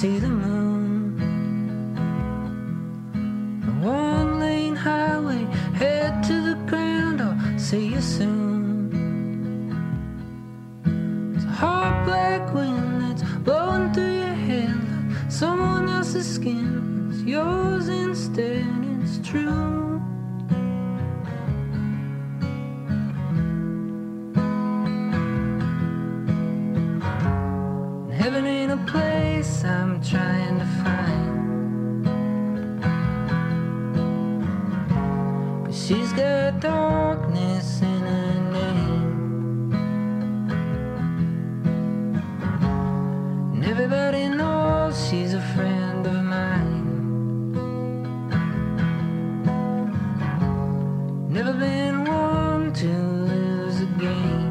see the moon. A one-lane highway, head to the ground, I'll see you soon. It's a hot black wind that's blowing through your head like someone else's skin. It's yours instead, it's true. Heaven ain't a place I'm trying to find, 'cause she's got darkness in her name. And everybody knows she's a friend of mine. Never been one to lose a game.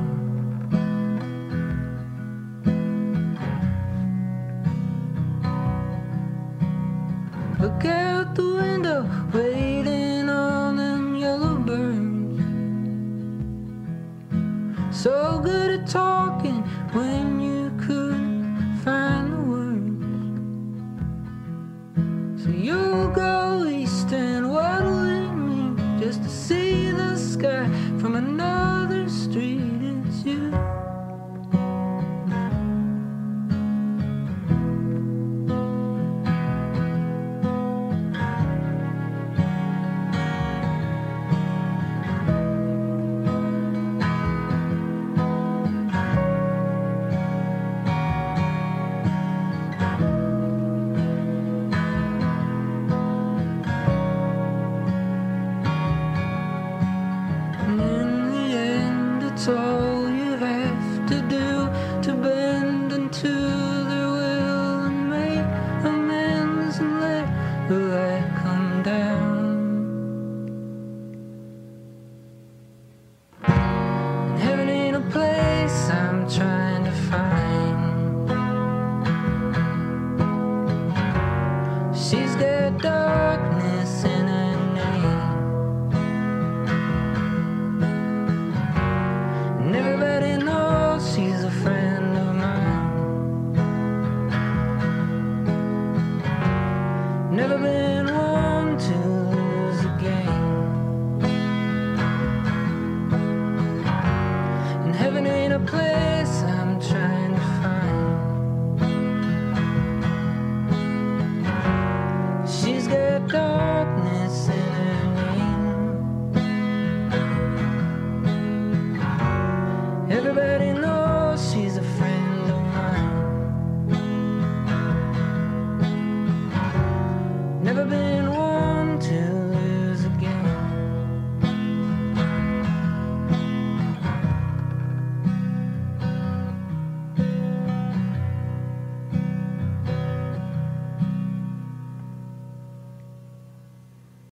Look out the window, waiting on them yellow birds. So good at talking when you couldn't find the words. So you'll go east, and what'll it mean just to see the sky from another street? It's you. It's all you have to do to bend into their will and make amends and let the light come down. And heaven ain't a place I'm trying to find. She's got darkness in her name. And everybody knows she's a friend of mine. Never been one to lose a game. And heaven ain't a place